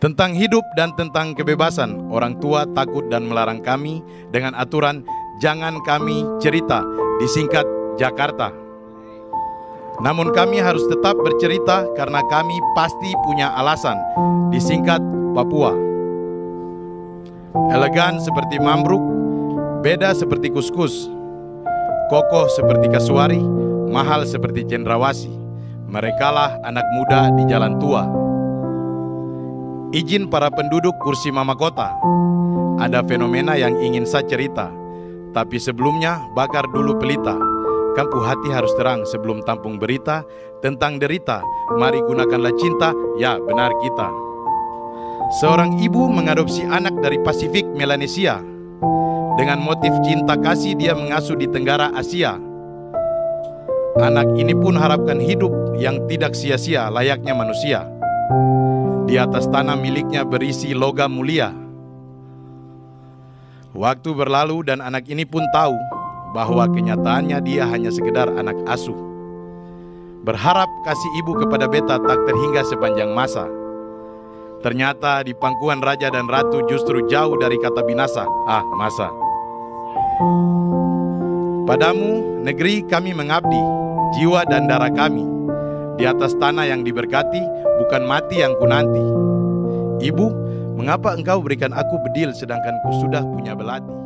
Tentang hidup dan tentang kebebasan, orang tua takut dan melarang kami dengan aturan jangan kami cerita, disingkat Jakarta. Namun kami harus tetap bercerita karena kami pasti punya alasan, disingkat Papua. Elegan seperti Mambruk, beda seperti Kuskus, kokoh seperti Kasuari, mahal seperti Cendrawasih. Merekalah anak muda di jalan tua. Izin para penduduk kursi mama kota. Ada fenomena yang ingin saya cerita, tapi sebelumnya bakar dulu pelita. Kampu hati harus terang sebelum tampung berita tentang derita. Mari gunakanlah cinta, ya benar kita. Seorang ibu mengadopsi anak dari Pasifik Melanesia. Dengan motif cinta kasih dia mengasuh di Tenggara Asia. Anak ini pun harapkan hidup yang tidak sia-sia layaknya manusia. Di atas tanah miliknya berisi logam mulia. Waktu berlalu dan anak ini pun tahu bahwa kenyataannya dia hanya sekedar anak asuh. Berharap kasih ibu kepada beta tak terhingga sepanjang masa. Ternyata di pangkuan raja dan ratu justru jauh dari kata binasa. Masa. Padamu negeri kami mengabdi, jiwa dan darah kami. Di atas tanah yang diberkati, bukan mati yang kunanti. Ibu, mengapa engkau berikan aku bedil sedangkan ku sudah punya belati?